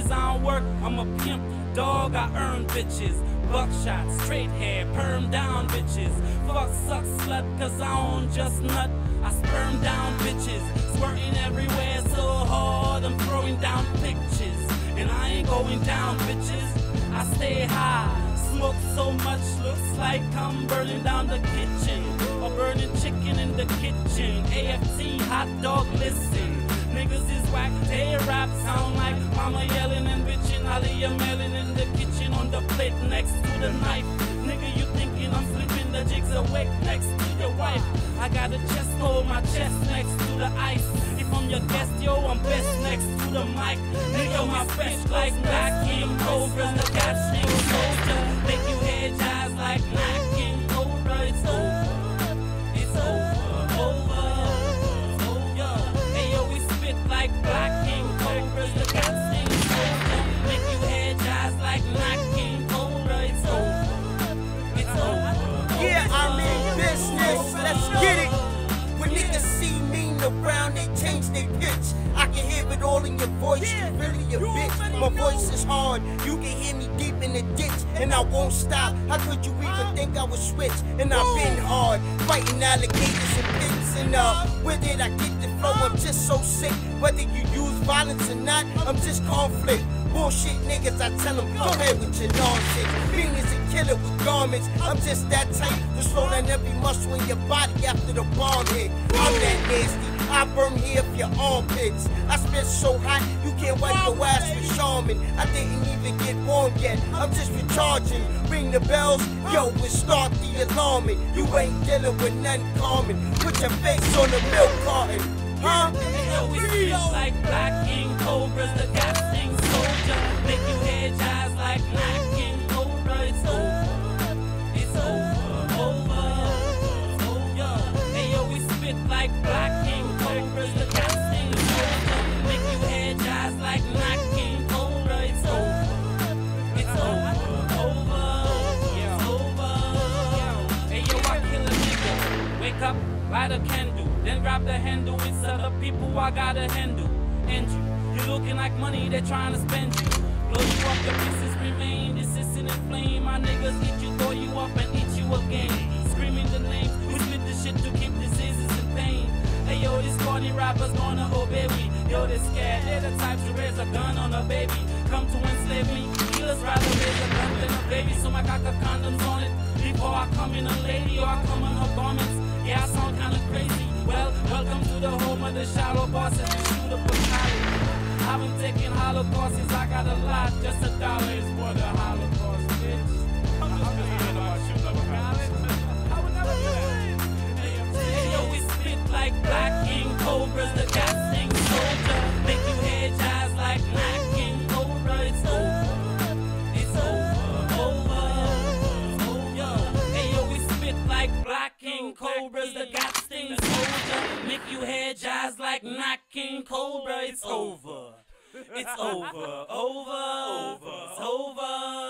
cause I don't work, I'm a pimp. Dog, I earn bitches. Buckshot, straight hair, perm down bitches. Fuck, suck, slut, cause I don't just nut. I sperm down bitches, squirting everywhere so hard I'm throwing down pictures. And I ain't going down bitches, I stay high. Smoke so much, looks like I'm burning down the kitchen. Or burning chicken in the kitchen. AFT, hot dog, listen. Niggas is whack, they rap sound like mama yelling and bitching. Aliyah melling in the kitchen on the plate next to the knife. Nigga, you thinking I'm flipping the jigs awake next to your wife. I got a chest hold, my chest next to the ice. If I'm your guest, yo, I'm best next to the mic. Nigga, my best like Black King Cobra, the goddamn soldier. Make you head eyes like Black King Cobra. It's over, it's over, over. Hey yo, we spit like Black King Cobra, the goddamn soldier. Make you head eyes like Black King Cobra. It's over, it's over. Yeah, I'm in business, let's get it. When niggas see me around, they change their pitch. I can hear it all in your voice, you really a bitch. My voice is hard, you can hear me deep in the ditch. And I won't stop, how could you even think I would switch? And I've been hard, fighting alligators and pigs. And where did I get the flow? I'm just so sick. Whether you use violence or not, I'm just conflict. Bullshit niggas, I tell them, go ahead with your nonsense. Being is a killer with garments, I'm just that type to slow down every muscle in your body after the bomb hit. I'm that nasty, I burn here for your armpits. I spit so hot, you can't wipe your ass with Charmin. I didn't even get warm yet, I'm just recharging. Ring the bells, yo, and start the alarming. You ain't dealing with nothing common. Put your face on the milk carton, huh? Yo, we spit like Black King Cobras, the goddamn soldier. Make you head eyes like Black King Cobra. It's over, it's over, over. Hey yo, we spit like Black King Cobras, the goddamn soldier. Make you head eyes like Black King Cobra. It's over, it's over, over, it's over. Hey yo, I kill a nigga. Wake up, light a candle, then grab the handle. It's other people I gotta handle. And you looking like money, they're trying to spend you. Blow you up, your pieces remain. This is in flame. My niggas eat you, throw you up, and eat you again. Screaming the name, we spit the shit to keep diseases in pain. Hey yo, these corny rappers gonna obey me. Yo, they scared, they're the types to raise a gun on a baby. Come to enslave me, killers rather raise a gun than a baby. So I got the condoms on it before I come in a lady or I come in her garments. Yeah, I sound kinda crazy. Well, welcome to the home of the shallow bosses and shoot up a college. I've been taking holocausts, I got a lot, just $1 is for the Holocaust, bitch. I'm just forgetting about shooting up a college. I would never do that. Hey yo, we spit like Black King Cobras, the goddamn soldier. Make you head eyes like Black King Cobra. It's over, it's over, over. Hey yo, we spit like Black King Cobras, the goddamn soldier. Make you head eyes like Black King Cobra. It's over. It's over, over, over, it's over.